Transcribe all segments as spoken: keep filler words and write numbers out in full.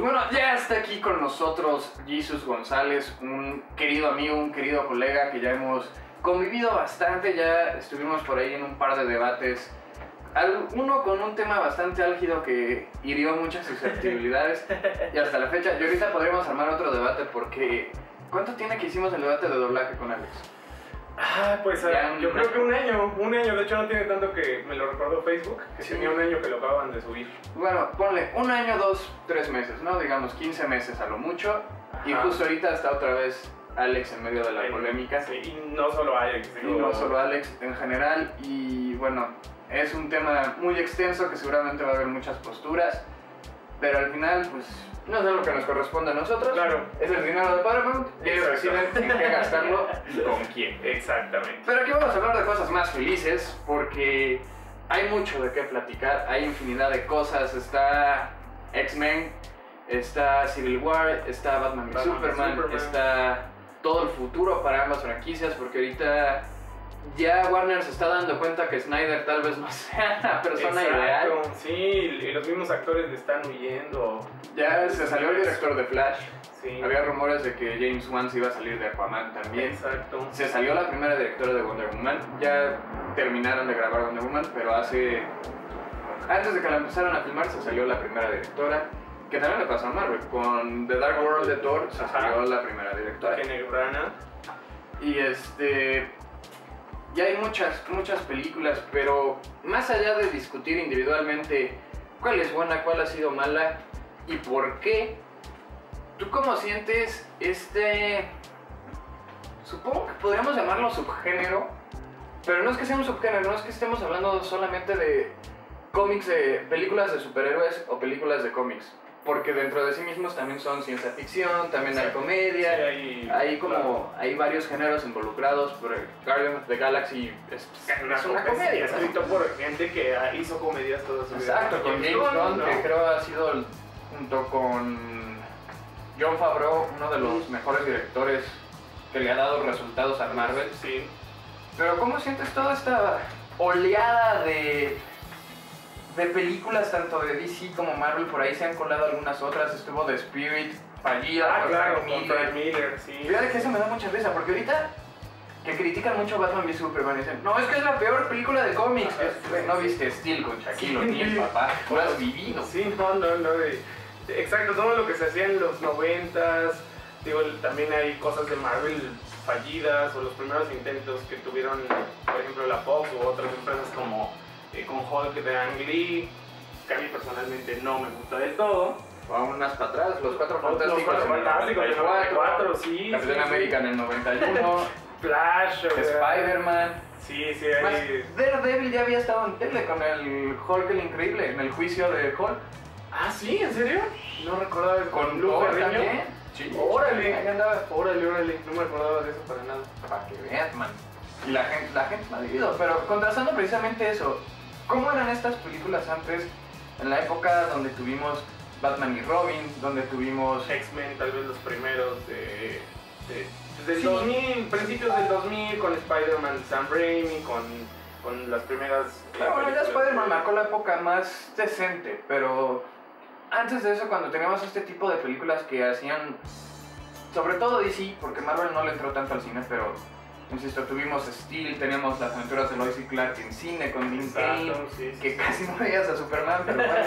bueno, ya está aquí con nosotros Jesus González, un querido amigo, un querido colega que ya hemos convivido bastante, ya estuvimos por ahí en un par de debates, uno con un tema bastante álgido que hirió muchas susceptibilidades y hasta la fecha, y ahorita podríamos armar otro debate porque ¿cuánto tiene que hicimos el debate de doblaje con Alex? Ah, pues ya, yo creo que un año, un año, de hecho no tiene tanto que me lo recordó Facebook, que sí. Tenía un año que lo acaban de subir. Bueno, ponle un año, dos, tres meses, ¿no? Digamos quince meses a lo mucho. Ajá. Y justo ahorita está otra vez Alex en medio de la polémica. Sí, y no solo Alex. Digo, y no solo Alex en general. Y bueno, es un tema muy extenso que seguramente va a haber muchas posturas. Pero al final, pues, no es lo que nos corresponde a nosotros. Claro. Es el dinero de Paramount y ellos deciden en qué gastarlo y con quién. Exactamente. Pero aquí vamos a hablar de cosas más felices porque hay mucho de qué platicar. Hay infinidad de cosas. Está X-Men, está Civil War, está Batman y Batman Superman, Superman, está todo el futuro para ambas franquicias porque ahorita ya Warner se está dando cuenta que Snyder tal vez no sea la persona Exacto. ideal. Sí, y los mismos actores le están huyendo. Ya se salió el director de Flash. Sí. Había rumores de que James Wan se iba a salir de Aquaman también. Exacto. Se salió la primera directora de Wonder Woman. Ya terminaron de grabar Wonder Woman, pero hace... antes de que la empezaran a filmar se salió la primera directora. Que también le pasó a Marvel. Con The Dark World de Thor se Ajá. salió la primera directora. Kenneth Branagh. Y este... ya hay muchas, muchas películas, pero más allá de discutir individualmente cuál es buena, cuál ha sido mala y por qué, ¿tú cómo sientes este... supongo que podríamos llamarlo subgénero, pero no es que sea un subgénero, no es que estemos hablando solamente de cómics, de películas de superhéroes o películas de cómics? Porque dentro de sí mismos también son ciencia ficción, también hay comedia, sí, hay, hay como, claro. hay varios géneros involucrados, por Guardians of the Galaxy es, una, es una comedia, ¿no? Escrito por gente que hizo comedias toda su vida. Exacto, con James Gunn, ¿no? Que creo ha sido, el, junto con Jon Favreau, uno de los mejores directores que le ha dado resultados a Marvel. Sí. Pero ¿cómo sientes toda esta oleada de... de películas tanto de D C como Marvel? Por ahí se han colado algunas otras, estuvo The Spirit, fallida, Ah, por claro, Frank con Miller. Frank Miller, sí. Fíjate que eso me da mucha risa, porque ahorita que critican mucho Batman v Superman dicen, no, es que es la peor película de cómics. Es, no viste Steel con Shaquille O'Neal, papá, no has vivido. Sí, no, no, no, de, de- exacto, todo lo que se hacía en los noventas, digo, también hay cosas de Marvel fallidas, o los primeros intentos que tuvieron, por ejemplo, la Fox u otras empresas como eh, con Hulk de Ang Lee, que a mí personalmente no me gusta del todo. Vamos unas para atrás, los Cuatro Los Fantásticos Cuatro en el Fantásticos, noventa y cuatro, cuatro, sí, Capitán sí, América sí. en el noventa y uno, Flash, o sea, Spider-Man. Sí, sí, Más, hay... Daredevil ya había estado en tele con el Hulk el Increíble, en el juicio de Hulk. Ah, sí, ¿en serio? No recordaba eso. Con Lou Thor Ferrigno. también. Sí, Órale, ahí andaba. órale, órale, no me acordaba de eso para nada. Para que veas, man. Y la gente, la gente no ha vivido, pero contrastando precisamente eso, ¿cómo eran estas películas antes, en la época donde tuvimos Batman y Robin, donde tuvimos... X-Men, tal vez los primeros de... de del Sí. dos mil, principios del dos mil, con Spider-Man, Sam Raimi, con, con las primeras... Claro, bueno, ya películas Spider-Man de- marcó la época más decente, pero antes de eso, cuando teníamos este tipo de películas que hacían, sobre todo D C, porque Marvel no le entró tanto al cine, pero insisto, tuvimos Steel, teníamos las aventuras de Lois y Clark en cine con Dean Cain, Exacto, sí, sí, que sí. casi no veías a Superman, pero bueno.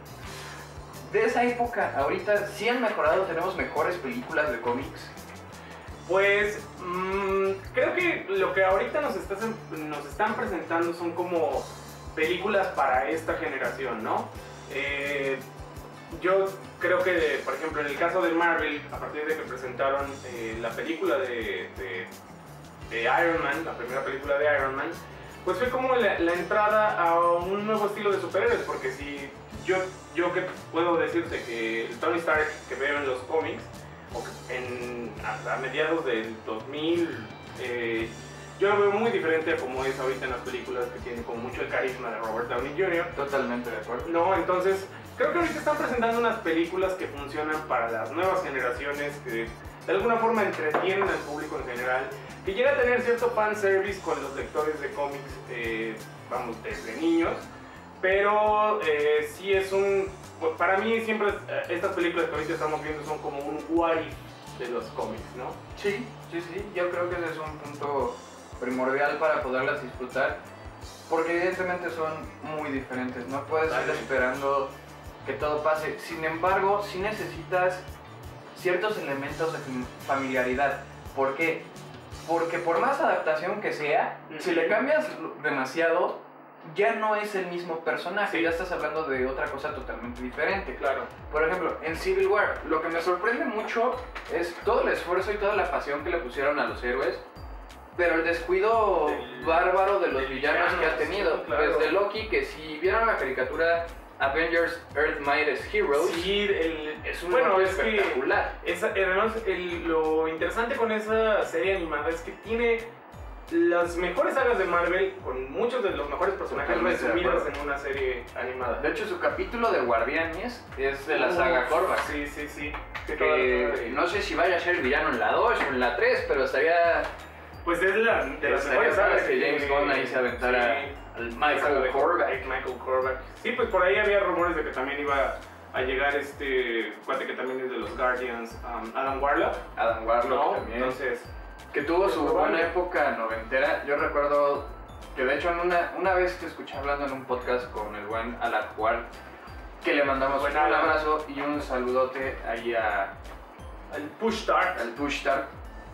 De esa época, ahorita sí han mejorado, tenemos mejores películas de cómics. Pues mmm, creo que lo que ahorita nos, estás, nos están presentando son como películas para esta generación, ¿no? Eh, yo creo que, por ejemplo, en el caso de Marvel, a partir de que presentaron eh, la película de, de, de Iron Man, la primera película de Iron Man, pues fue como la, la entrada a un nuevo estilo de superhéroes, porque si yo, yo que puedo decirte que el Tony Stark que veo en los cómics, o que en, a, a mediados del dos mil, eh, yo lo veo muy diferente a como es ahorita en las películas, que tiene como mucho el carisma de Robert Downey junior Totalmente de acuerdo. No, entonces creo que ahorita están presentando unas películas que funcionan para las nuevas generaciones, que de alguna forma entretienen al público en general, que llega a tener cierto fanservice con los lectores de cómics, eh, vamos, desde niños, pero eh, sí es un, pues, para mí siempre es, eh, estas películas que ahorita estamos viendo son como un what if de los cómics, ¿no? Sí, sí, sí, yo creo que ese es un punto primordial para poderlas disfrutar, porque evidentemente son muy diferentes, no puedes Vale. ir esperando que todo pase, sin embargo, sí necesitas ciertos elementos de familiaridad. ¿Por qué? Porque por más adaptación que sea, uh-huh. si le cambias demasiado, ya no es el mismo personaje, sí. ya estás hablando de otra cosa totalmente diferente. Claro. Por ejemplo, en Civil War, lo que me sorprende mucho es todo el esfuerzo y toda la pasión que le pusieron a los héroes, pero el descuido del, bárbaro de los villanos villano, que ha tenido. Sí, claro. Desde Loki, que si vieron la caricatura Avengers Earth Mightiest Heroes, sí, el, es un bueno, es espectacular. Que esa, además, el, lo interesante con esa serie animada es que tiene las mejores sagas de Marvel con muchos de los mejores personajes resumidos en una serie animada. De hecho, su capítulo de Guardianes es de la uh, saga Korvac. Sí, sí, sí. Que, que no sé si vaya a ser villano en la dos o en la tres, pero estaría... Pues es la de las mejores sagas que James Gunn ahí se aventara sí, al Michael Korvac. Michael Korvac. Sí, pues por ahí había rumores de que también iba a llegar este cuate que también es de los Guardians, um, Adam Warlock. Adam Warlock ¿no? también. Entonces, que tuvo su buena época noventera. Yo recuerdo que de hecho en una, una vez que escuché hablando en un podcast con el buen Alan Ward, que le mandamos bueno, un abrazo y un saludote ahí a... al Push Start. Al Push Start.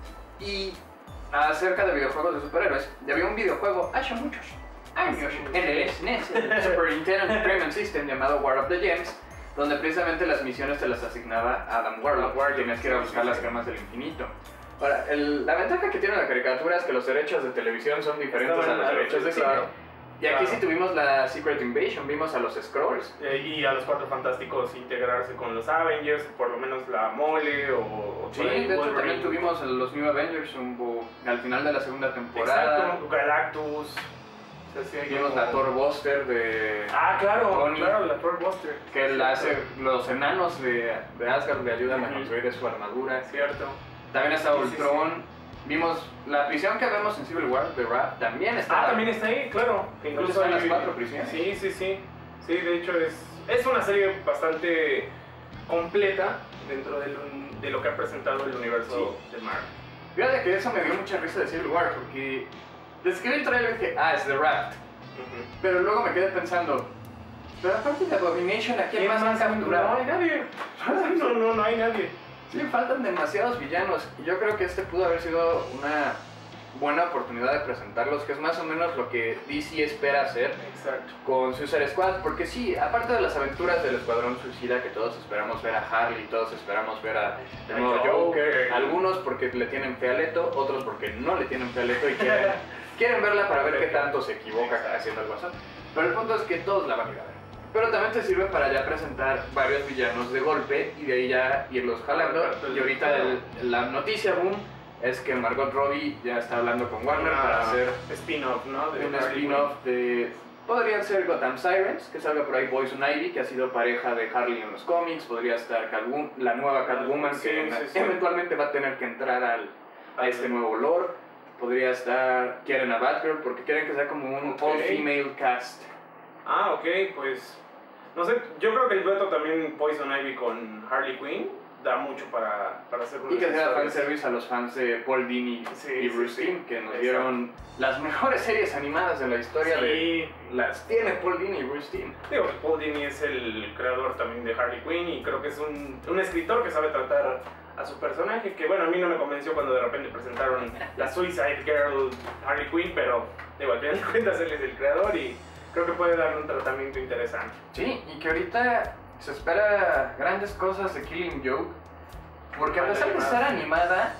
Y acerca de videojuegos de superhéroes, ya había un videojuego hace muchos años en el S N E S, el Super Nintendo Entertainment System, llamado War of the Gems, donde precisamente las misiones te las asignaba Adam Warlock, tenías que ir a buscar las gemas del infinito. Ahora, el, la ventaja que tiene la caricatura es que los derechos de televisión son diferentes a los derechos de cine. Y aquí sí tuvimos la Secret Invasion, vimos a los Skrulls. Y a los Cuatro Fantásticos integrarse con los Avengers, por lo menos la Mole o... o sí, de hecho también tuvimos los New Avengers un, al final de la segunda temporada. Exacto, Galactus. O sea, sí, vimos la Thor Buster de... Ah, claro, Tony, claro, la Thor Buster. Que la hace, los enanos de, de Asgard le ayudan uh-huh. a construir su armadura. Cierto. También está sí, Ultron. Sí, sí. Vimos la prisión que vemos en Civil War, The Wrap, también está. Ah, también está ahí, claro. Incluso hay las cuatro prisiones. Sí, sí, sí. Sí, de hecho es, es una serie bastante completa dentro de lo, de lo que ha presentado el universo sí. de Marvel. Fíjate que eso me dio mucha risa de Civil War, porque desde que vi el trailer dije, ah, es The Wrap. Uh-huh. Pero luego me quedé pensando, pero aparte de Abomination, ¿a quién más han capturado? No hay nadie. No, no, no hay nadie. Sí, faltan demasiados villanos y yo creo que este pudo haber sido una buena oportunidad de presentarlos, que es más o menos lo que D C espera hacer Exacto. con Suicide Squad, porque sí, aparte de las aventuras del Escuadrón Suicida, que todos esperamos ver a Harley, todos esperamos ver a el nuevo Joker, Joker, algunos porque le tienen fe a Leto, otros porque no le tienen fe a Leto y quieren, quieren verla para ver qué tanto se equivoca Exacto. haciendo el Guasón, pero el punto es que todos la van a ir a ver. Pero también te sirve para ya presentar varios villanos de golpe y de ahí ya irlos jalando. Y ahorita el, la noticia boom es que Margot Robbie ya está hablando con Warner Una para hacer spin-off, ¿no? De un spin-off de... Podrían ser Gotham Sirens, que salga por ahí Poison Ivy, que ha sido pareja de Harley en los cómics. Podría estar Catwoman, la nueva Catwoman, sí, que sí, sí. eventualmente va a tener que entrar al, a este nuevo lore. Podría estar... Quieren a Batgirl porque quieren que sea como un okay. all-female cast. Ah, ok, pues... No sé, yo creo que el dueto también Poison Ivy con Harley Quinn da mucho para, para hacer una y que sea fanservice a los fans de Paul Dini sí, y Bruce sí, Timm, sí. que nos Exacto. dieron las mejores series animadas de la historia. Sí. De, las tiene Paul Dini y Bruce Timm. Digo, Paul Dini es el creador también de Harley Quinn y creo que es un, un escritor que sabe tratar a su personaje, que bueno, a mí no me convenció cuando de repente presentaron la Suicide Girl Harley Quinn, pero digo, al final de cuentas él es el creador y creo que puede darle un tratamiento interesante. Sí, y que ahorita se espera grandes cosas de Killing Joke, porque a pesar de estar animada,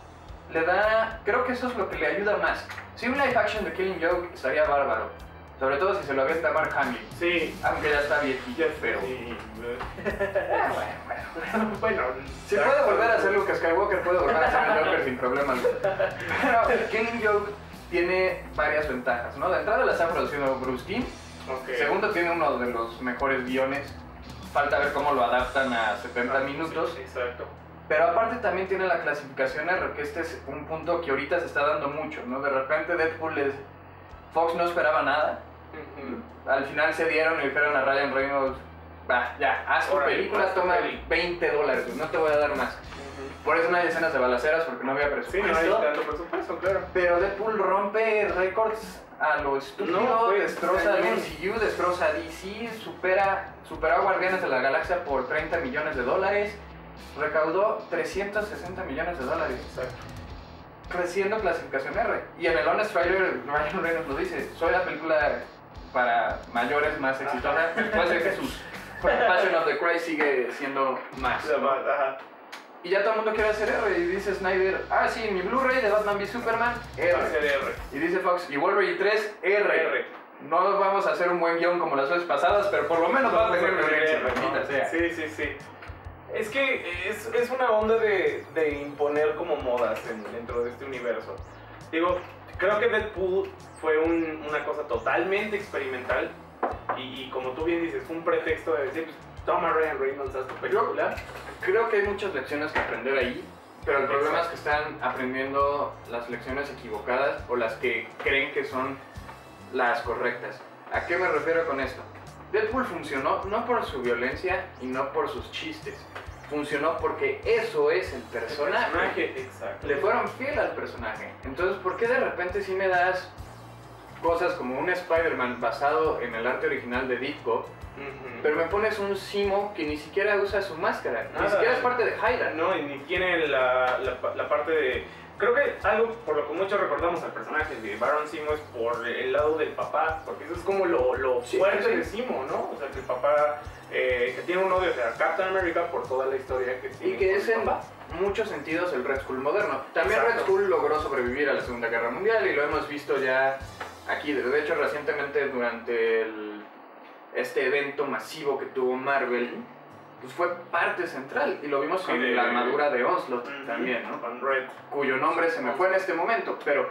le da, creo que eso es lo que le ayuda más. Si un live action de Killing Joke estaría bárbaro, sobre todo si se lo avienta Mark Hamill. Sí. Aunque ya está viejito, pero... Sí. ah, bueno, bueno. bueno, si puede volver a ser Luke Skywalker, puede volver a ser el Joker sin problema. Pero Killing Joke tiene varias ventajas, ¿no? De entrada la está produciendo Bruce Timm. Okay. Segundo, tiene uno de los mejores guiones. Falta ver cómo lo adaptan a setenta minutos. Sí, exacto. Pero aparte también tiene la clasificación R, que este es un punto que ahorita se está dando mucho, ¿no? De repente Deadpool es... Fox no esperaba nada. Uh-huh. Al final se dieron y dijeron a Ryan Reynolds, va, ya, haz tu Órale, película, haz tu toma peli. veinte dólares, no te voy a dar más. Por eso no hay escenas de balaceras, porque no había Sí, presupuesto. no hay tanto presupuesto, claro. Pero Deadpool rompe récords a lo estúpido, No, pues, destroza el cañón. M C U, destroza a D C, supera, superó a Guardianes de la Galaxia por treinta millones de dólares, recaudó trescientos sesenta millones de dólares. Exacto. Creciendo clasificación R. Y en el Honest Trailer, Ryan Reynolds lo dice, soy la película para mayores más exitosa, después de Jesús. Passion of the Christ sigue siendo más. La más, ajá. Y ya todo el mundo quiere hacer R, y dice Snyder, ah sí, mi Blu-ray de Batman v Superman, Va a ser R. R. Y dice Fox, y Wolverine tres, R. R. No vamos a hacer un buen guión como las veces pasadas, pero por lo menos va a tener violencia, R, maldita ¿no? sea. Sí, sí, sí. Es que es, es una onda de, de imponer como modas en- dentro de este universo. Digo, creo que Deadpool fue un- una cosa totalmente experimental y, y como tú bien dices, fue un pretexto de decir, pues, toma Ryan Reynolds, haz tu película. Creo que hay muchas lecciones que aprender ahí, pero el problema Exacto. es que están aprendiendo las lecciones equivocadas o las que creen que son las correctas. ¿A qué me refiero con esto? Deadpool funcionó no por su violencia y no por sus chistes. Funcionó porque eso es el personaje. El personaje, exacto. Le fueron fiel al personaje. Entonces, ¿por qué de repente si me das cosas como un Spider-Man basado en el arte original de Ditko, Ujú. pero me pones un Simo que ni siquiera usa su máscara, ni Nada. siquiera es parte de Hydra? No, y ni tiene la, la, la parte de... Creo que algo por lo que muchos recordamos al personaje de Baron Zemo es por el lado del papá, porque eso es como lo, lo Sí, fuerte sí. de Zemo, ¿no? O sea, que el papá eh, que tiene un odio hacia Captain America por toda la historia que tiene Y que con es el en papá. muchos sentidos el Red Skull moderno. También Exacto. Red Skull logró sobrevivir a la Segunda Guerra Mundial y lo hemos visto ya aquí. De hecho, recientemente durante el, este evento masivo que tuvo Marvel, pues fue parte central y lo vimos Sí, con de- la armadura de Onslaught Ujú. también, ¿no? Con Red. Cuyo nombre se me fue en este momento, pero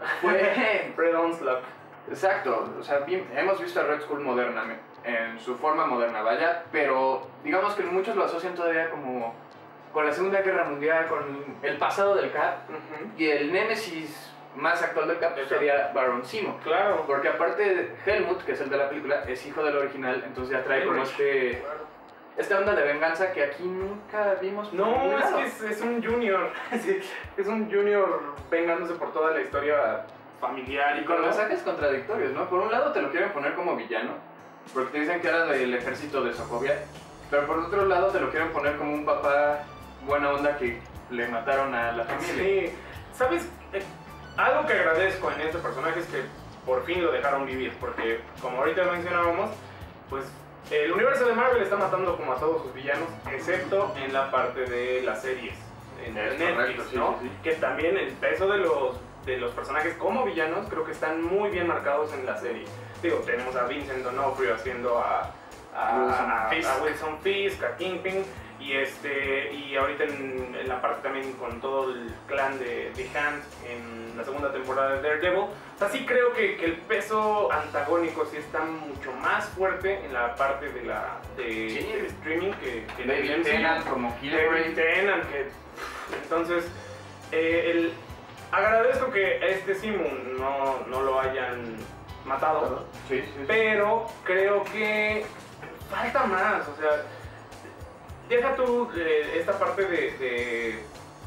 fue... Red Onslaught. Exacto, o sea, bien- hemos visto a Red Skull moderna, en su forma moderna, vaya, pero digamos que muchos lo asocian todavía como con la Segunda Guerra Mundial, con el pasado del Cap, Ujú. y el némesis más actual del Cap Del Cap. sería Baron Zemo. Claro. Porque aparte Helmut, que es el de la película, es hijo del original, entonces ya trae como Heinrich. este, Claro. esta onda de venganza que aquí nunca vimos por No, ningún es lado. que es, es un junior. Sí, es un junior vengándose por toda la historia familiar y Y con todo. mensajes contradictorios, ¿no? Por un lado te lo quieren poner como villano, porque te dicen que era del ejército de Sokovia, pero por otro lado te lo quieren poner como un papá buena onda que le mataron a la familia. Sí, ¿sabes? Eh, algo que agradezco en este personaje es que por fin lo dejaron vivir, porque como ahorita mencionábamos, pues el universo de Marvel está matando como a todos sus villanos, excepto en la parte de las series, en Es Netflix, correcto, sí, ¿no? sí, sí. Que también el peso de los, de los personajes como villanos creo que están muy bien marcados en la serie. Digo, tenemos a Vincent D'Onofrio haciendo a, a, Wilson a- Fisk. a Wilson Fisk, a Kingpin, y este y ahorita en, en la parte también con todo el clan de The Hand en la segunda temporada de Daredevil. O sea, sí creo que, que el peso antagónico sí está mucho más fuerte en la parte de la de, Sí. del streaming que, que en el David M C U. Tennant como David Killgrave. Tennant, que entonces eh, el, agradezco que este Simon no, no lo hayan matado, Sí, sí, sí. pero creo que falta más, o sea, deja tú eh, esta parte de, de,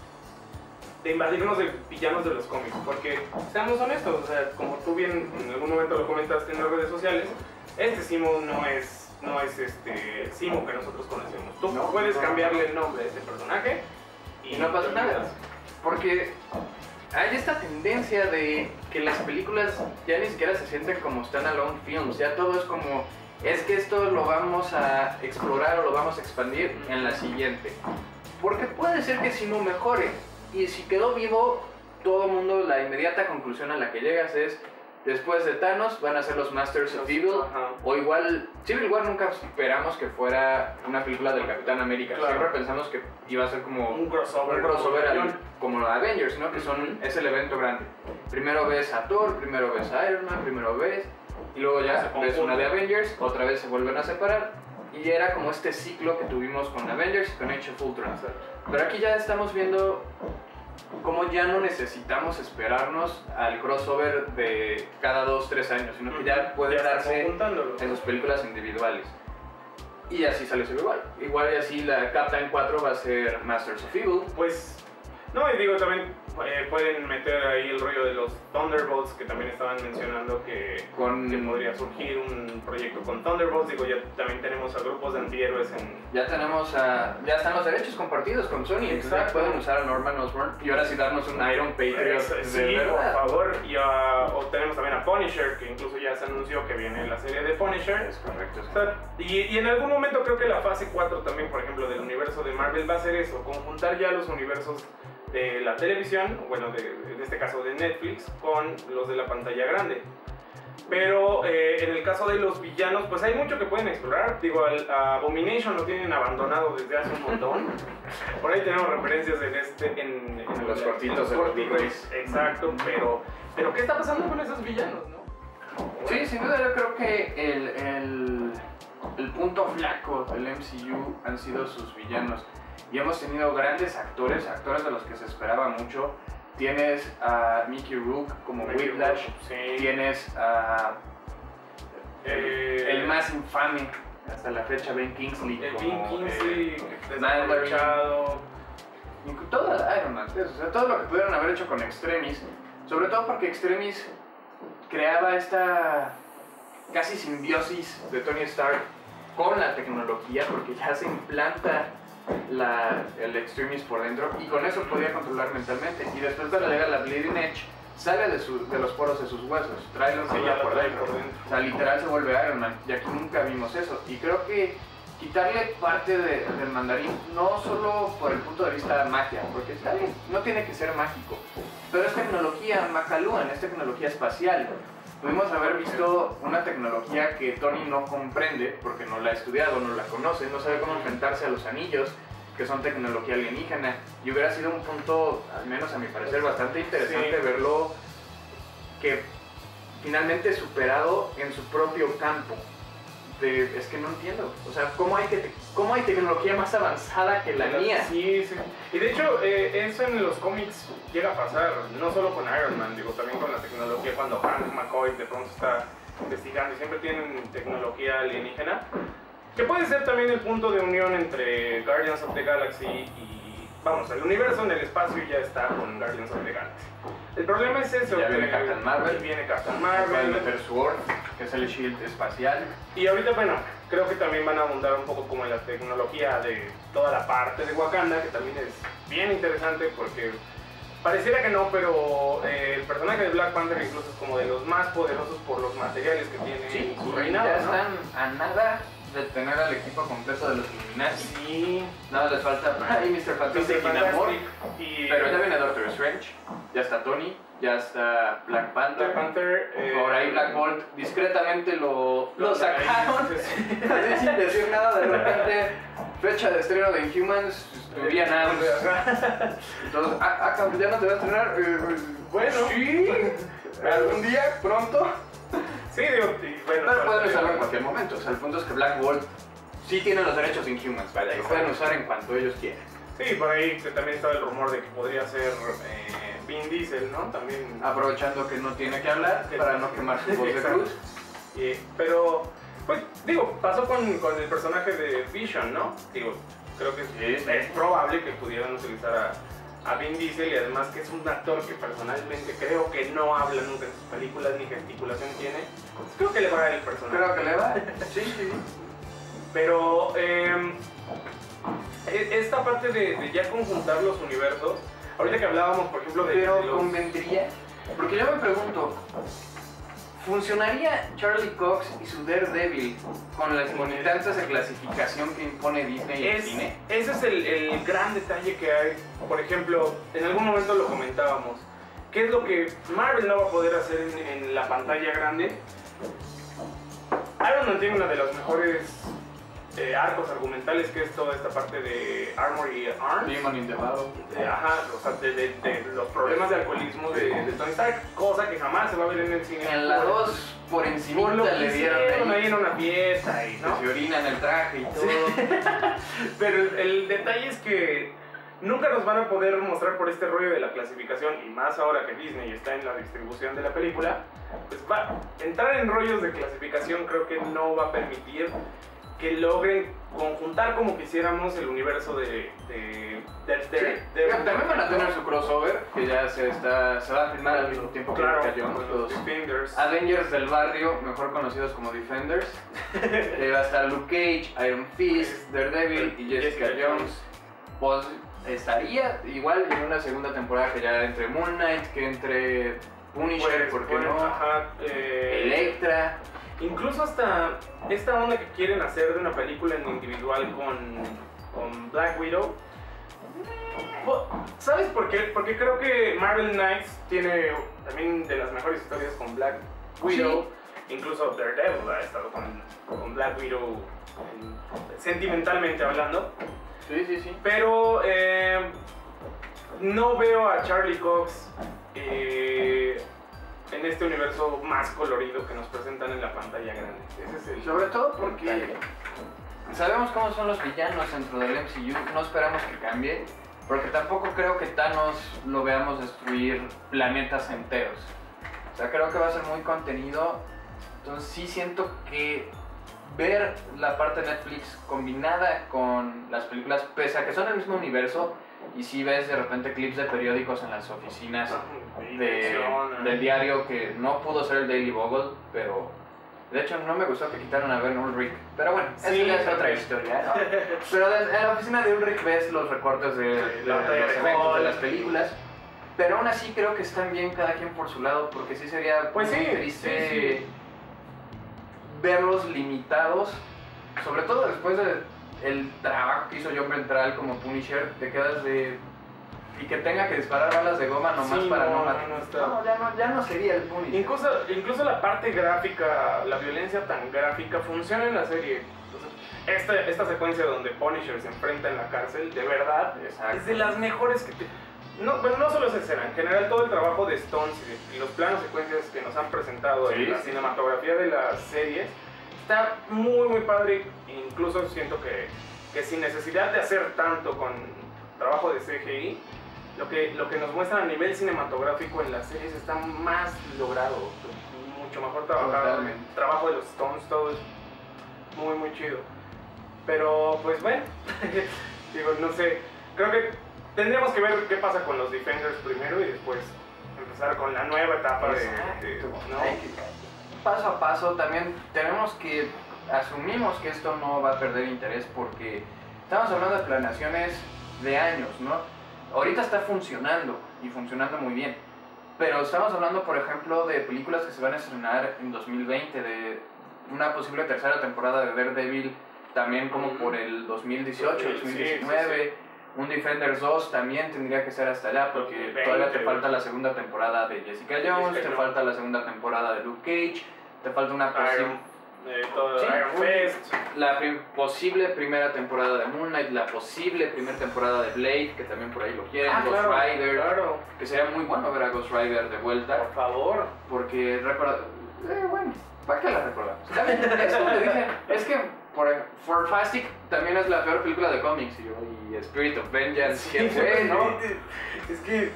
de invadirnos de villanos de los cómics, porque seamos honestos, o sea, como tú bien en algún momento lo comentaste en las redes sociales, este Simo no es, no es este el Simo que nosotros conocemos. Tú No, puedes no. cambiarle el nombre a este personaje Y no pasa te nada. olvidas. Porque hay esta tendencia de que las películas ya ni siquiera se sienten como standalone films, ya todo es como, es que esto lo vamos a explorar o lo vamos a expandir en la siguiente. Porque puede ser que si no mejore, y si quedó vivo, todo el mundo, la inmediata conclusión a la que llegas es, después de Thanos van a ser los Masters of Evil, Ajá. o igual, Civil War nunca esperamos que fuera una película del Capitán América, Claro. siempre pensamos que iba a ser como Un crossover. un crossover al- cañón. como los Avengers, ¿no? Que son, es el evento grande. Primero ves a Thor, primero ves a Iron Man, primero ves, y luego ya Se ves confunden. una de Avengers, otra vez se vuelven a separar, y era como este ciclo que tuvimos con Avengers y con Age of Ultron. Pero aquí ya estamos viendo cómo ya no necesitamos esperarnos al crossover de cada dos, tres años, sino que ya puede Ya están darse conjuntándolo. en sus películas individuales. Y así sale Civil War. Igual y así la Captain cuatro va a ser Masters of Evil. Pues, no, y digo, también eh, pueden meter ahí el rollo de los Thunderbolts, que también estaban mencionando que, Con- que podría surgir un proyecto con Thunderbolts. Digo, ya también tenemos a grupos de antihéroes en... Ya tenemos a... Ya están los derechos compartidos con Sony. Entonces ya Exacto. pueden usar a Norman Osborn y ahora sí darnos un Iron Patriot de Sí, por verdad. favor. Y a- o tenemos también a Punisher, que incluso ya se anunció que viene la serie de Punisher. Es correcto. es O sea, y, y en algún momento creo que la fase cuatro también, por ejemplo, del universo de Marvel va a ser eso, conjuntar ya los universos de la televisión, bueno, de, en este caso de Netflix, con los de la pantalla grande. Pero eh, en el caso de los villanos, pues hay mucho que pueden explorar. Digo, al, a Abomination lo tienen abandonado desde hace un montón. Por ahí tenemos referencias en, este, en, en los cortitos los de los cortitos, Blu-rays. exacto, pero, pero ¿qué está pasando con esos villanos, no? Sí, sin duda yo creo que el, el, el punto flaco del M C U han sido sus villanos. Y hemos tenido grandes actores, actores de los que se esperaba mucho. Tienes a Mickey Rourke como Mickey Whiplash, Rourke, sí. tienes a Eh, el más infame hasta la fecha, Ben Kingsley. El como, Ben Kingsley, eh, desaprovechado. inclu- todo Iron Man, o sea, todo lo que pudieron haber hecho con Extremis, sobre todo porque Extremis creaba esta casi simbiosis de Tony Stark con la tecnología, porque ya se implanta la, el Extremis por dentro y con eso podía controlar mentalmente. Y después de la llega la Bleeding Edge, sale de, su, de los poros de sus huesos, trae la Sí, armadura ya por lo trae dentro. por dentro. O sea, literal se vuelve Iron Man, y aquí nunca vimos eso. Y creo que quitarle parte de- del mandarín, no solo por el punto de vista de magia, porque está bien, no tiene que ser mágico, pero es tecnología Macaluan, es tecnología espacial. Pudimos haber visto una tecnología que Tony no comprende, porque no la ha estudiado, no la conoce, no sabe cómo enfrentarse a los anillos, que son tecnología alienígena, y hubiera sido un punto, al menos a mi parecer, bastante interesante Sí. verlo que finalmente superado en su propio campo. De, es que no entiendo, o sea, ¿cómo hay, te- ¿cómo hay tecnología más avanzada que la mía? Sí, sí. Y de hecho, eh, eso en los cómics llega a pasar, no solo con Iron Man, digo, también con la tecnología, cuando Hank McCoy de pronto está investigando y siempre tienen tecnología alienígena, que puede ser también el punto de unión entre Guardians of the Galaxy y, vamos, el universo en el espacio ya está con Guardians of the Galaxy. El problema es eso. Ya que- viene Captain Marvel. y viene Captain Pueden Marvel. meter su Orb, que es el shield espacial. Y ahorita, bueno, creo que también van a abundar un poco como en la tecnología de toda la parte de Wakanda, que también es bien interesante porque pareciera que no, pero eh, el personaje de Black Panther incluso es como de los más poderosos por los materiales que tiene Sí, su y reinado, ya ¿no? están a nada de tener al equipo completo de los Illuminati. Sí, Nada les falta por ahí mister Fantastic Mister y Namor. Fantastic y Pero ya viene Doctor Strange, ya está Tony, ya está Black Panther. Black Panther. eh, Por ahí Black Bolt discretamente lo, lo Lo sacaron. sacaron. Así sin decir nada, de repente, fecha de estreno de Inhumans, todavía nada. Entonces, ah, ah, cabrón, ya no te va a estrenar. Eh, eh, Bueno. sí, algún día, pronto. Sí, digo, y bueno. Pero pueden aparte- usarlo en cualquier momento. O sea, el punto es que Black Bolt sí tiene los derechos de Inhumans, vaya, lo pueden usar en cuanto ellos quieran. Sí, por ahí que también estaba el rumor de que podría ser eh, Vin Diesel, ¿no? También. Aprovechando que no tiene que hablar para no quemar su voz de Exacto. cruz. Eh, pero, pues, digo, pasó con, con el personaje de Vision, ¿no? Digo, creo que es, Sí. es probable que pudieran utilizar a, a Vin Diesel y además que es un actor que personalmente creo que no habla nunca en sus películas ni gesticulación tiene. Pues creo que le va a dar el personaje. Creo que le va. Sí, sí. Pero eh, e- esta parte de, de ya conjuntar los universos, ahorita que hablábamos, por ejemplo, de, Pero de los... convendría, porque yo me pregunto, ¿funcionaría Charlie Cox y su Daredevil con las limitantes de clasificación que impone Disney y el Es- cine? ese es el, el gran detalle que hay. Por ejemplo, en algún momento lo comentábamos. ¿Qué es lo que Marvel no va a poder hacer en, en la pantalla grande? Iron Man tiene una de las mejores eh, arcos argumentales, que es toda esta parte de Armory Arms. Demon in the Battle. Eh, ajá, o sea, de, de- de los problemas de alcoholismo de, de Tony Stark, cosa que jamás se va a ver en el cine. En la Por- dos, por por encima lo que le dieron hicieron ahí ahí, en una fiesta y, ¿no? que se orina en el traje y todo. Pero el, el detalle es que nunca nos van a poder mostrar por este rollo de la clasificación, y más ahora que Disney está en la distribución de la película, pues va, entrar en rollos de clasificación creo que no va a permitir que logren conjuntar como quisiéramos el universo de... de, de, de, Sí. de- de- También van a tener su crossover, que ya se, está, se va a filmar al mismo tiempo que Claro, Jessica Jones, con los los Defenders. Avengers del barrio, mejor conocidos como Defenders. Eh, va a estar Luke Cage, Iron Fist, Daredevil y Jessica, Jessica Jones. Pues estaría igual en una segunda temporada que ya entre Moon Knight, que entre Punisher, Pues, ¿por qué bueno, no? ajá, eh, Electra. Incluso hasta esta onda que quieren hacer de una película en individual con, con Black Widow. ¿Sabes por qué? Porque creo que Marvel Knights tiene también de las mejores historias con Black Widow. Incluso Daredevil ha estado con, con Black Widow en- sentimentalmente hablando. Sí, sí, sí. Pero eh, no veo a Charlie Cox eh, en este universo más colorido que nos presentan en la pantalla grande. Ese es el... Sobre todo porque sabemos cómo son los villanos dentro del M C U, no esperamos que cambie, porque tampoco creo que Thanos lo veamos destruir planetas enteros. O sea, creo que va a ser muy contenido, entonces sí siento que ver la parte de Netflix combinada con las películas, pese a que son el mismo universo, y si ves de repente clips de periódicos en las oficinas de, del diario, que no pudo ser el Daily Bugle, pero de hecho no me gustó que quitaron a Ben Ulrich, pero bueno, Sí, eso ya es otra también. historia, ¿no? Pero de- en la oficina de Ulrich ves los recortes de, de La los batalla de eventos de Hall. las películas, pero aún así creo que están bien cada quien por su lado, porque sí sería Pues muy sí, triste sí, sí. verlos limitados, sobre todo después del trabajo que hizo John Ventral como Punisher, te quedas de... y que tenga que disparar balas de goma nomás Sí, para no, no no, matar. no está. No, ya no, ya no sería el Punisher. Incluso, incluso la parte gráfica, la violencia tan gráfica funciona en la serie. Entonces, esta, esta secuencia donde Punisher se enfrenta en la cárcel, de verdad, Exacto. es de las mejores que te... No, bueno, no solo esa escena, en general todo el trabajo de Stones y, y los planos secuencias que nos han presentado Sí, en la sí. cinematografía de las series, está muy muy padre. Incluso siento que, que sin necesidad de hacer tanto con trabajo de C G I, lo que, lo que nos muestran a nivel cinematográfico en las series está más logrado, mucho mejor trabajado. Totalmente. El trabajo de los Stones, todo es muy muy chido. Pero pues bueno, digo, no sé, creo que tendríamos que ver qué pasa con los Defenders primero y después empezar con la nueva etapa de, de- Exacto. ¿no? Hay que- paso a paso también tenemos que asumimos que esto no va a perder interés porque estamos hablando de planeaciones de años, ¿no? Ahorita está funcionando y funcionando muy bien, pero estamos hablando, por ejemplo, de películas que se van a estrenar en dos mil veinte, de una posible tercera temporada de Daredevil también como por el dos mil dieciocho, dos mil diecinueve. Sí, sí, sí. Un Defenders dos también tendría que ser hasta allá porque dos mil veinte, todavía te falta la segunda temporada de Jessica Jones, Jessica te Jones. falta la segunda temporada de Luke Cage, te falta una posible, Iron, eh, todo, Sí, Iron un- Fist. la prim- posible primera temporada de Moon Knight, la posible primera temporada de Blade, que también por ahí lo quieren, Ah, Ghost claro, Rider, claro. que sería muy bueno ver a Ghost Rider de vuelta, Por favor. porque recuerda, eh, bueno, ¿para qué la recordamos? También, es como le dije, es que por, For Fastic también es la peor película de cómics y, yo, y Spirit of Vengeance, ¿quién fue, no? Es que,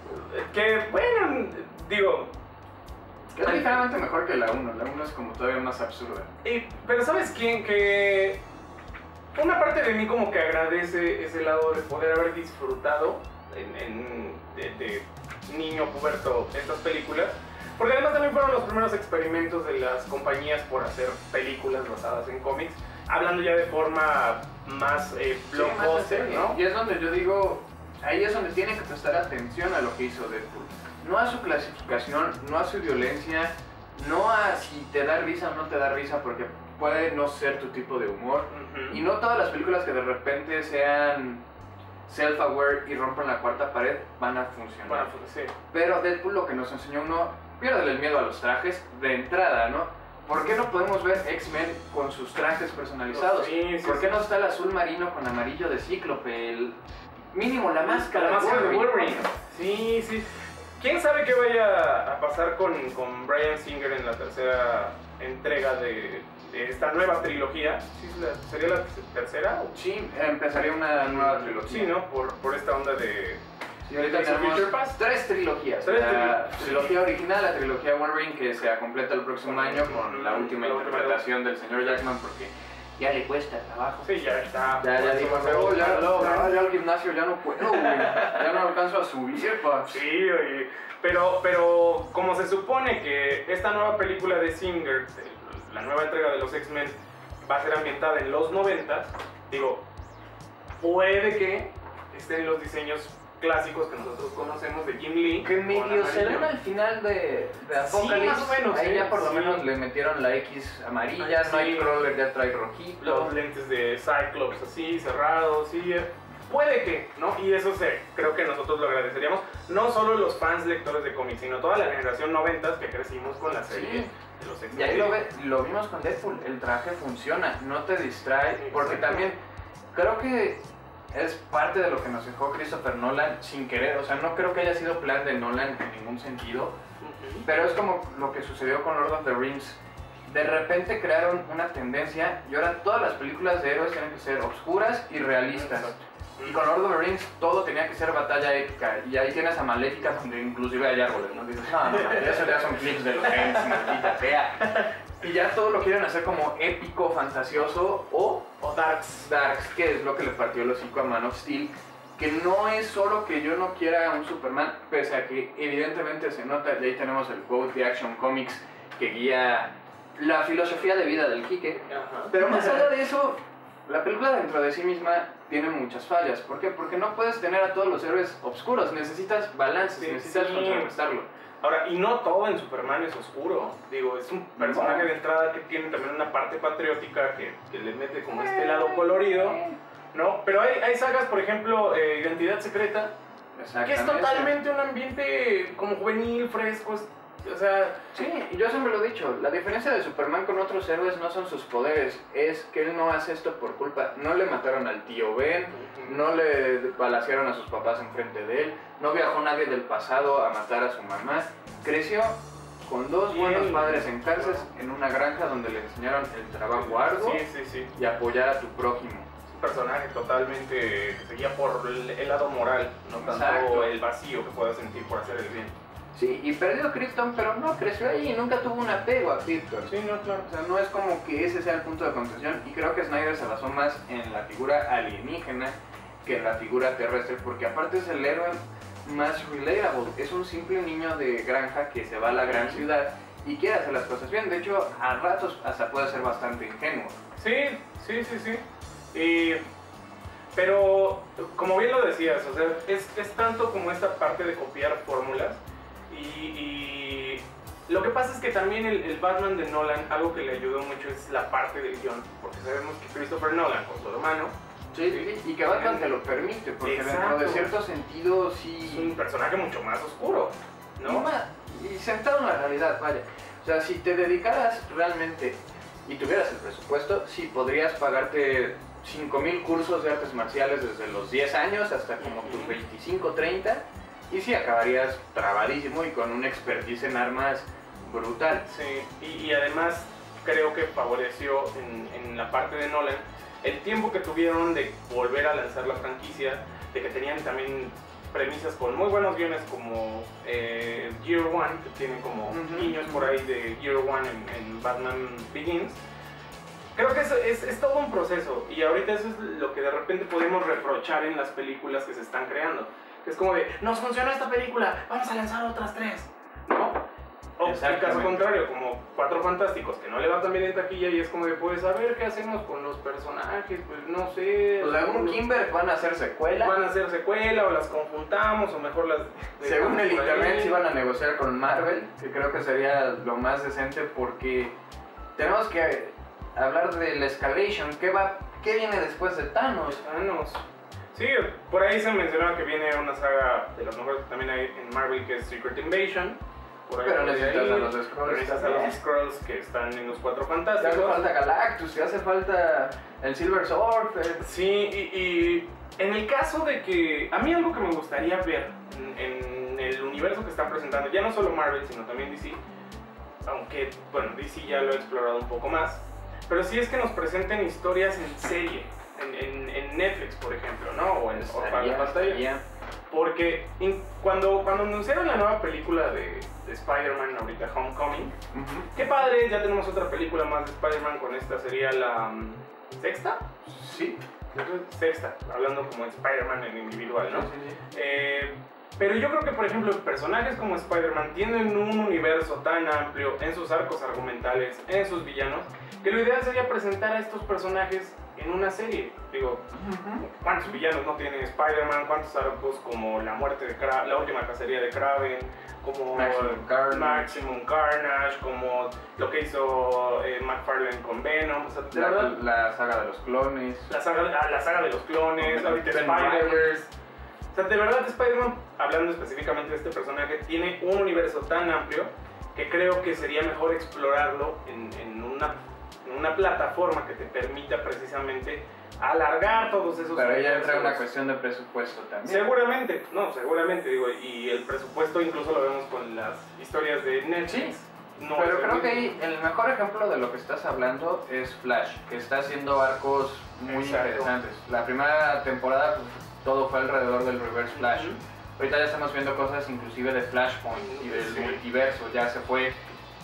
que bueno, digo, Que es ligeramente mejor que la uno, la uno es como todavía más absurda. y- pero ¿sabes quién? Que una parte de mí como que agradece ese lado de poder haber disfrutado en, en- de, de niño puberto estas películas, porque además también fueron los primeros experimentos de las compañías por hacer películas basadas en cómics, hablando ya de forma más eh, blockbuster, ¿no? Y es donde yo digo, ahí es donde tienen que prestar atención a lo que hizo Deadpool. No a su clasificación, no a su violencia, no a si te da risa o no te da risa, porque puede no ser tu tipo de humor. Ujú. Y no todas las películas que de repente sean self-aware y rompan la cuarta pared van a funcionar. Bueno, pues, sí. Pero Deadpool lo que nos enseñó, uno, piérdele el miedo a los trajes de entrada, ¿no? ¿Por qué no podemos ver X-Men con sus trajes personalizados? Sí, sí, ¿Por qué sí. no está el azul marino con amarillo de Cíclope? El mínimo la máscara, La máscara de Wolverine. Wolverine. Sí, sí. ¿Quién sabe qué vaya a pasar con, con Bryan Singer en la tercera entrega de, de esta nueva trilogía? ¿Sí es la- ¿Sería la tercera? o- Sí, empezaría una nueva trilogía. Sí, ¿no? Por, por esta onda de... Sí, ahorita Days of tenemos Future Past. tres trilogías. Tres la trilogías. trilogía original, la trilogía Wolverine que se completa el próximo año con la última La última interpretación del señor Jackman, porque ya le cuesta trabajo. Sí, ya está. Ya, ya dijo, pero ya, ya, ya al gimnasio ya no puedo, güey. Ya no alcanzo a subir, pa. Sí, oye. Pero, pero como se supone que esta nueva película de Singer, la nueva entrega de los X-Men, va a ser ambientada en los noventas, digo, puede que estén los diseños clásicos que nosotros conocemos de Jim Lee. Que medio se ven al final de, de Apocalypse. Sí, más o menos. Ahí ¿eh? ya por lo sí. menos le metieron la X amarilla, Sí. Nightcrawler ya trae rojito. Los lentes de Cyclops así, cerrados, sí. Puede que, ¿no? Y eso se, creo que nosotros lo agradeceríamos. No solo los fans lectores de cómics, sino toda la generación noventas que crecimos con la serie Sí. de los X-Men. Y ahí lo, ve, lo vimos con Deadpool, el traje funciona, no te distrae, porque Exacto. también creo que es parte de lo que nos dejó Christopher Nolan sin querer, o sea, no creo que haya sido plan de Nolan en ningún sentido, Ujú. pero es como lo que sucedió con Lord of the Rings. De repente crearon una tendencia y ahora todas las películas de héroes tienen que ser oscuras y realistas. Exacto. Y con Lord of the Rings todo tenía que ser batalla épica. Y ahí tienes a Maléfica donde inclusive hay árboles, ¿no? Dices, no, no, no, eso ya son clips de los Ents, maldita sea. Y ya todo lo quieren hacer como épico, fantasioso o, O Darks. darks, que es lo que le partió el hocico a Man of Steel. Que no es solo que yo no quiera un Superman, pese a que evidentemente se nota, y ahí tenemos el quote de Action Comics que guía la filosofía de vida del Quique. Ajá. Pero más allá de eso, la película dentro de sí misma tiene muchas fallas. ¿Por qué? Porque no puedes tener a todos los héroes oscuros, necesitas balance, Sí, necesitas sí. contrarrestarlo. Ahora, y no todo en Superman es oscuro. Digo, es un personaje No. de entrada que tiene también una parte patriótica que, que le mete como este lado colorido, ¿no? Pero hay, hay sagas, por ejemplo, eh, Identidad Secreta, que es Exactamente. totalmente un ambiente como juvenil, fresco, es- o sea... Sí, y yo siempre lo he dicho, la diferencia de Superman con otros héroes no son sus poderes, es que él no hace esto por culpa. No le mataron al tío Ben, no le balacearon a sus papás enfrente de él, no viajó nadie del pasado a matar a su mamá. Creció con dos Bien. buenos padres en Kansas, en una granja donde le enseñaron el trabajo arduo Sí, sí, sí. y apoyar a tu prójimo. Es un personaje totalmente que seguía por el, el lado moral, no tanto Exacto. el vacío que pueda sentir por hacer el bien. Sí, y perdió a Krypton, pero no creció ahí y nunca tuvo un apego a Krypton. Sí, no, claro. O sea, no es como que ese sea el punto de contención, y creo que Snyder se basó más en la figura alienígena que en la figura terrestre, porque aparte es el héroe más relatable, es un simple niño de granja que se va a la gran ciudad y quiere hacer las cosas bien. De hecho, a ratos hasta puede ser bastante ingenuo. Sí, sí, sí, sí. Y, pero, como bien lo decías, o sea, es, es tanto como esta parte de copiar fórmulas. Y, y lo que pasa es que también el, el Batman de Nolan, algo que le ayudó mucho es la parte del guión, porque sabemos que Christopher Nolan, con su hermano, Sí, sí, sí, y que Batman te lo permite, porque Exacto. dentro de cierto sentido es sí... un personaje mucho más oscuro, No ¿no? más, y sentado en la realidad, vaya. O sea, si te dedicaras realmente y tuvieras el presupuesto, sí podrías pagarte cinco mil cursos de artes marciales desde los diez años hasta como tus veinticinco, treinta, y sí acabarías trabadísimo y con una expertise en armas brutal. Sí, y, y además creo que favoreció en, en la parte de Nolan el tiempo que tuvieron de volver a lanzar la franquicia, de que tenían también premisas con muy buenos guiones como eh, Year One, que tienen como Ujú. niños por ahí de Year One en, en Batman Begins. Creo que es, es, es todo un proceso, y ahorita eso es lo que de repente podemos reprochar en las películas que se están creando. Que es como de, nos funcionó esta película, vamos a lanzar otras tres, ¿no? O el caso Exactamente. contrario, como Cuatro Fantásticos, que no le va tan bien en taquilla y es como de, pues, a ver qué hacemos con los personajes, pues no sé. Pues según Kimber van a hacer secuela. Van a hacer secuela o las conjuntamos o mejor las... Según el dejamos por internet ahí. sí van a negociar con Marvel, que creo que sería lo más decente porque tenemos que hablar del escalation, ¿qué va, qué viene después de Thanos? Thanos. Sí, por ahí se mencionaba que viene una saga de las mejores que también hay en Marvel, que es Secret Invasion. Por ahí, Pero por ahí, necesitas a los Skrulls pero necesitas a también. los Skrulls que están en los Cuatro Te Fantásticos. hace falta Galactus, te hace falta el Silver Surfer. Sí, y, y en el caso de que... A mí algo que me gustaría ver en, en el universo que están presentando, ya no solo Marvel, sino también D C, aunque, bueno, D C ya lo he explorado un poco más, pero sí es que nos presenten historias en serie, en, en, en Netflix, por ejemplo, ¿no? O, en, o para la pantalla. Estaría. Porque in- cuando, cuando anunciaron la nueva película de, de Spider-Man, ahorita Homecoming, Ujú. qué padre, ya tenemos otra película más de Spider-Man, con esta sería la, sexta. Sí. Sexta, hablando como Spider-Man en individual, ¿no? Sí, sí, sí. Eh, pero yo creo que, por ejemplo, personajes como Spider-Man tienen un universo tan amplio en sus arcos argumentales, en sus villanos, que lo ideal sería presentar a estos personajes en una serie. Digo, Uh-huh. ¿cuántos villanos no tiene Spider-Man? ¿Cuántos arcos como la muerte de Kraven, la última cacería de Kraven, como Maximum Carnage. Maximum Carnage, como lo que hizo eh, McFarlane con Venom? O sea, de La, verdad, la saga de los clones. la saga, ah, la saga de los clones, Con ahorita Ben Spider-Verse. O sea, de verdad Spider-Man, hablando específicamente de este personaje, tiene un universo tan amplio que creo que sería mejor explorarlo en, en, una, en una plataforma que te permita precisamente alargar todos esos Pero ya entra universos. una cuestión de presupuesto también. Seguramente, no, seguramente, digo, y el presupuesto incluso lo vemos con las historias de Netflix. Sí. No Pero es creo el que mismo. ahí el mejor ejemplo de lo que estás hablando es Flash, que está haciendo arcos muy Exacto. interesantes. La primera temporada pues, todo fue alrededor del Reverse Flash. Ujú. Ahorita ya estamos viendo cosas inclusive de Flashpoint y del Sí. multiverso. Ya se fue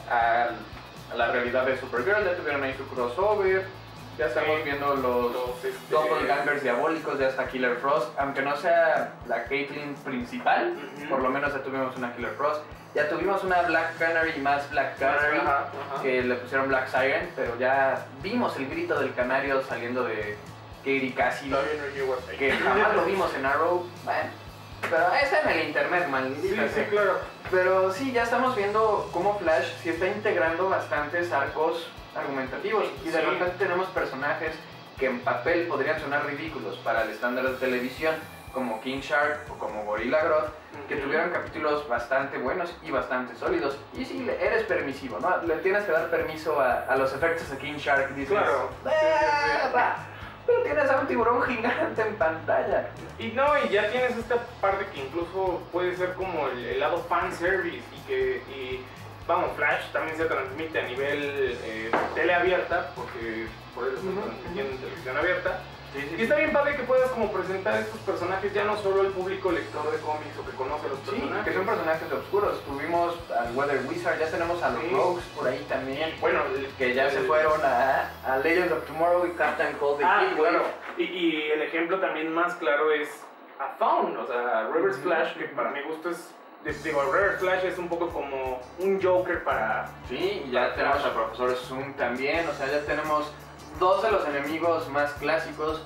a, a la realidad de Supergirl, ya tuvieron ahí su crossover. Ya estamos Sí. viendo los Los, este, doppelgangers diabólicos, ya está Killer Frost. Aunque no sea la Caitlyn principal, Ujú. por lo menos ya tuvimos una Killer Frost. Ya tuvimos una Black Canary más Black Canary, Ajá, ajá. que le pusieron Black Siren, pero ya vimos el grito del canario saliendo de Katie Cassie, Todavía no llego hasta ahí. que jamás lo vimos en Arrow. Bueno, pero está en el internet, maldita Sí, sí, sea. claro. Pero sí, ya estamos viendo cómo Flash sí está integrando bastantes arcos argumentativos y de Sí. repente tenemos personajes que en papel podrían sonar ridículos para el estándar de televisión, como King Shark o como Gorilla Grodd, que Ujú. tuvieron capítulos bastante buenos y bastante sólidos. Y sí, le- eres permisivo, ¿no? Le tienes que dar permiso a, a los efectos de King Shark. Dices, Claro. "Ah, Sí, sí, sí. va". Pero tienes a un tiburón gigante en pantalla. Y no, y ya tienes esta parte que incluso puede ser como el, el lado fanservice y que, y, vamos, Flash también se transmite a nivel eh, tele abierta, porque por eso se Ujú, transmitiendo en televisión abierta. Sí, sí, Y está bien padre que puedas como presentar a estos personajes ya no solo el público lector de cómics o que conoce a los Sí, personajes. que son personajes oscuros. Tuvimos al Weather Wizard, ya tenemos a los Sí. Rogues por ahí también. Bueno, el- Que ya se el- fueron a, a Legends of Tomorrow y Captain Cold. Ah, claro. Y, y el ejemplo también más claro es a Thawne, o sea, Reverse Ujú. Flash, que para mi gusto es, digo, Reverse Flash es un poco como un Joker para... Sí, y ya tenemos al Profesor Zoom también. O sea, ya tenemos dos de los enemigos más clásicos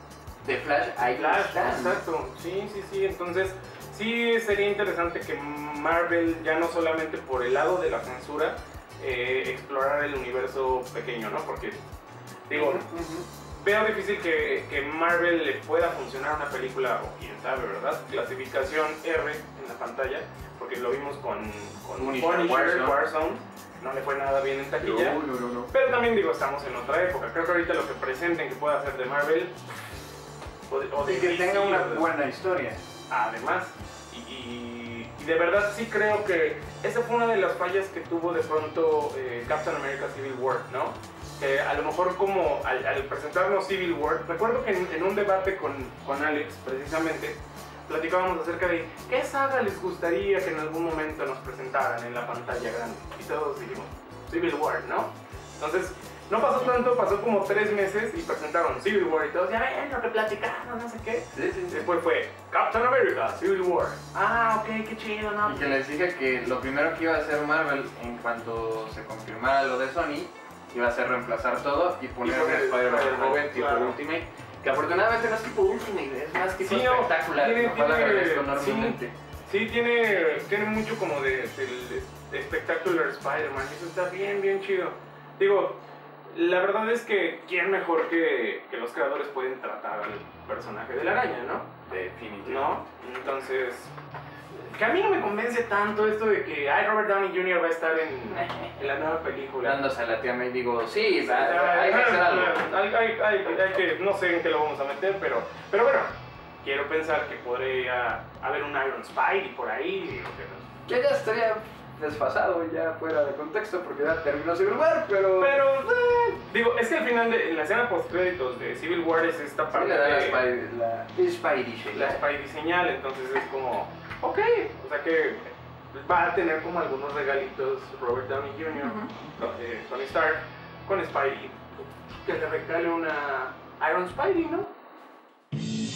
de Flash. Ahí Flash, están. exacto, sí, sí, sí, entonces sí sería interesante que Marvel ya no solamente por el lado de la censura eh, explorara el universo pequeño, ¿no? Porque, digo, Ujú. veo difícil que, que Marvel le pueda funcionar una película, o quién sabe, ¿verdad? Clasificación R en la pantalla, porque lo vimos con, con Punisher, Punisher, Warzone. Warzone, no le fue nada bien en taquilla. No, no, no, no. Pero también digo, estamos en otra época. Creo que ahorita lo que presenten que pueda hacer de Marvel o de, o de Y que D C, tenga una o de- buena historia. además. Y, y- y de verdad sí creo que esa fue una de las fallas que tuvo de pronto eh, Captain America Civil War, ¿no? Que a lo mejor como al, al presentarnos Civil War, recuerdo que en, en un debate con, con Alex precisamente, platicábamos acerca de qué saga les gustaría que en algún momento nos presentaran en la pantalla grande. Y todos dijimos, Civil War, ¿no? Entonces, no pasó tanto, pasó como tres meses y presentaron Civil War y todos, ya ven lo que platicaron, no sé qué. Sí, sí, sí. Después fue Captain America, Civil War. Ah, ok, qué chido, ¿no? Y que les dije que lo primero que iba a hacer Marvel en cuanto se confirmara lo de Sony iba a ser reemplazar todo y poner Y un poner Spider-Man Spider-Man, joven tipo claro. Ultimate, que afortunadamente no es tipo Ultimate, es más tipo Sí, no, espectacular, tiene- lo cual tiene- agradezco enormemente. Sí, tiene, tiene mucho como de, del espectacular Spider-Man, eso está bien, bien chido. Digo, la verdad es que quién mejor que, que los creadores pueden tratar al personaje de la araña, ¿no? Definitivamente. ¿No? Entonces, que a mí no me convence tanto esto de que ay, Robert Downey junior va a estar en, en la nueva película. Dándose a la tía May digo, sí, Ay, hay que hacer algo. Hay, hay- hay- hay que, no sé en qué lo vamos a meter, pero, pero bueno, quiero pensar que podría haber un Iron Spidey por ahí. digo que no. Que ya estaría desfasado ya fuera de contexto porque ya terminó Civil War, pero... Pero, eh, digo, es que al final, de, en la escena post-créditos de Civil War es esta sí parte le da la de Spidey, la Spidey shake. la Spidey señal, entonces es como, ok, o sea que va a tener como algunos regalitos Robert Downey junior, Ujú. eh, Tony Stark, con Spidey que le regale una Iron Spidey, ¿no?